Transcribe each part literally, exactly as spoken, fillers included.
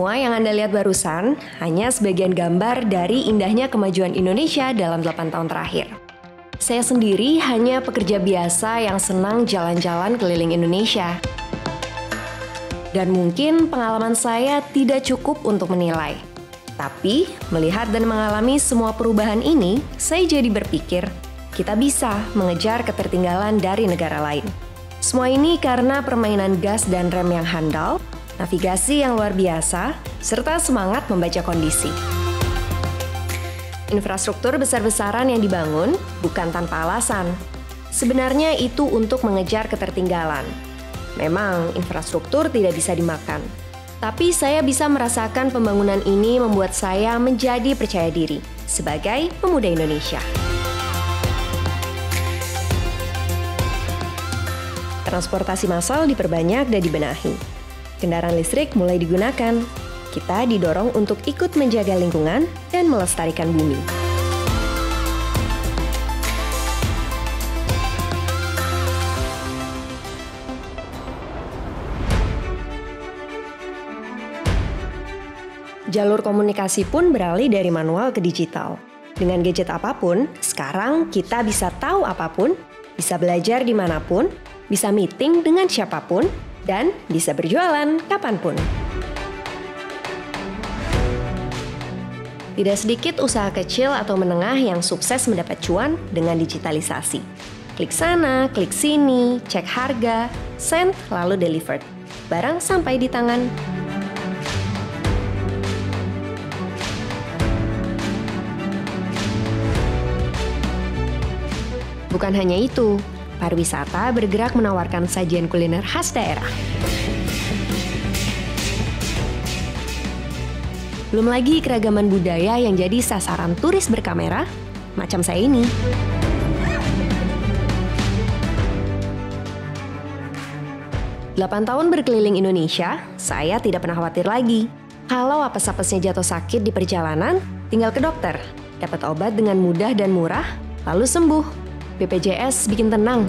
Semua yang Anda lihat barusan hanya sebagian gambar dari indahnya kemajuan Indonesia dalam delapan tahun terakhir. Saya sendiri hanya pekerja biasa yang senang jalan-jalan keliling Indonesia. Dan mungkin pengalaman saya tidak cukup untuk menilai. Tapi, melihat dan mengalami semua perubahan ini, saya jadi berpikir, kita bisa mengejar ketertinggalan dari negara lain. Semua ini karena permainan gas dan rem yang handal, navigasi yang luar biasa, serta semangat membaca kondisi. Infrastruktur besar-besaran yang dibangun bukan tanpa alasan. Sebenarnya itu untuk mengejar ketertinggalan. Memang infrastruktur tidak bisa dimakan. Tapi saya bisa merasakan pembangunan ini membuat saya menjadi percaya diri sebagai pemuda Indonesia. Transportasi massal diperbanyak dan dibenahi. Kendaraan listrik mulai digunakan. Kita didorong untuk ikut menjaga lingkungan dan melestarikan bumi. Jalur komunikasi pun beralih dari manual ke digital. Dengan gadget apapun, sekarang kita bisa tahu apapun, bisa belajar dimanapun, bisa meeting dengan siapapun, dan bisa berjualan kapanpun. Tidak sedikit usaha kecil atau menengah yang sukses mendapat cuan dengan digitalisasi. Klik sana, klik sini, cek harga, send, lalu delivered. Barang sampai di tangan. Bukan hanya itu, pariwisata bergerak menawarkan sajian kuliner khas daerah. Belum lagi keragaman budaya yang jadi sasaran turis berkamera, macam saya ini. Delapan tahun berkeliling Indonesia, saya tidak pernah khawatir lagi. Kalau apes-apesnya jatuh sakit di perjalanan, tinggal ke dokter, dapat obat dengan mudah dan murah, lalu sembuh. B P J S bikin tenang.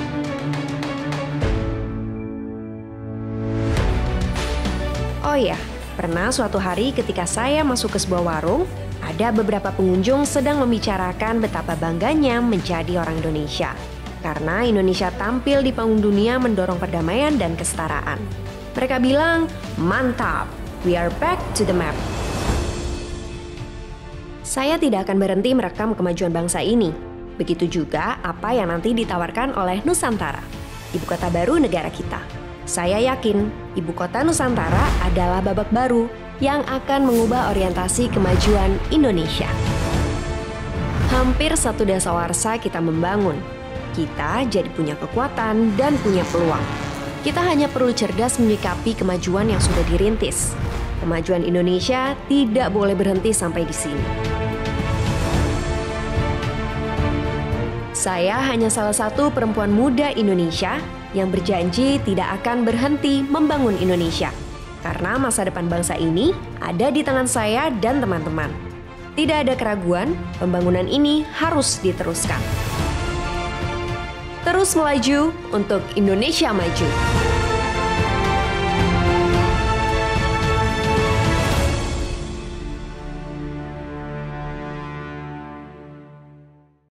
Oh ya, pernah suatu hari ketika saya masuk ke sebuah warung, ada beberapa pengunjung sedang membicarakan betapa bangganya menjadi orang Indonesia. Karena Indonesia tampil di panggung dunia mendorong perdamaian dan kesetaraan. Mereka bilang, mantap, we are back to the map. Saya tidak akan berhenti merekam kemajuan bangsa ini. Begitu juga apa yang nanti ditawarkan oleh Nusantara, ibu kota baru negara kita. Saya yakin ibu kota Nusantara adalah babak baru yang akan mengubah orientasi kemajuan Indonesia. Hampir satu dasawarsa kita membangun. Kita jadi punya kekuatan dan punya peluang. Kita hanya perlu cerdas menyikapi kemajuan yang sudah dirintis. Kemajuan Indonesia tidak boleh berhenti sampai di sini. Saya hanya salah satu perempuan muda Indonesia yang berjanji tidak akan berhenti membangun Indonesia. Karena masa depan bangsa ini ada di tangan saya dan teman-teman. Tidak ada keraguan, pembangunan ini harus diteruskan. Terus melaju untuk Indonesia maju.